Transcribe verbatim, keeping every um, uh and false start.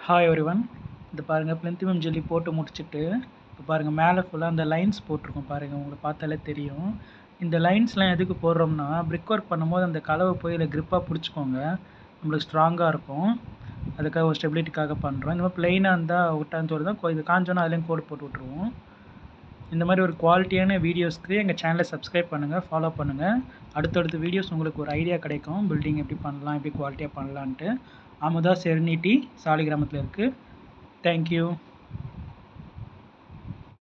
Hi everyone. இது பாருங்கள், பிளிந்திமம் jelly போட்டு முடிச்சுட்டு இப்போ பாருங்கள், மேலே ஃபுல்லாக அந்த லைன்ஸ் போட்டிருக்கோம் பாருங்கள். உங்களுக்கு பார்த்தாலே தெரியும். இந்த லைன்ஸ்லாம் எதுக்கு போடுறோம்னா, பிரிக் ஒர்க் பண்ணும்போது அந்த கலவை போய் இதில் க்ரிப்பாக பிடிச்சிக்கோங்க, நம்மளுக்கு ஸ்ட்ராங்காக இருக்கும். அதுக்காக ஒரு ஸ்டெபிலிட்டிக்காக பண்ணுறோம். இந்த மாதிரி ப்ளைனாக இருந்தால் விட்டான்னு சொல்லி தான் இது காஞ்சோன்னா அதுலேயும் கோடு போட்டு விட்ருவோம். இந்த மாதிரி ஒரு குவாலிட்டியான வீடியோஸ்க்கு எங்கள் சேனலை சப்ஸ்கிரைப் பண்ணுங்கள், ஃபாலோ பண்ணுங்கள். அடுத்தடுத்த வீடியோஸ் உங்களுக்கு ஒரு ஐடியா கிடைக்கும், பில்டிங் எப்படி பண்ணலாம், எப்படி குவாலிட்டியாக பண்ணலான்ட்டு. அமுதா செரினிட்டி சாலிகிராமத்தில் இருக்குது. தேங்க்யூ.